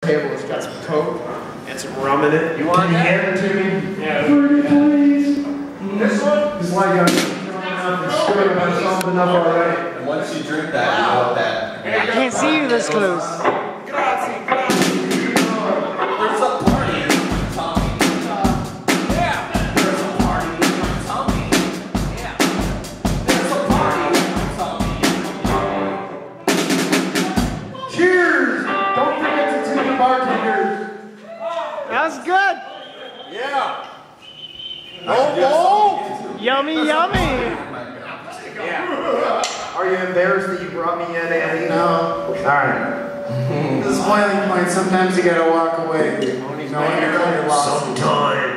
table has got some Coke and some rum in it. You want that? Hand it to me? Yeah. Please. This one? It's like I'm sure I've solved enough already. And once you drink that, you know that. I can't see you this close. Grazie, grazie. There's a party in Tommy. Yeah. There's a party in Tommy. Yeah. There's a party in Tommy. Cheers! Don't forget to tip the bartenders. That's good. Yeah. Oh, Yummy, yummy. Yeah. Are you embarrassed that you brought me in, Andy? No. Alright. This is boiling point. Sometimes you gotta walk away. You know when you're lost. Sometimes.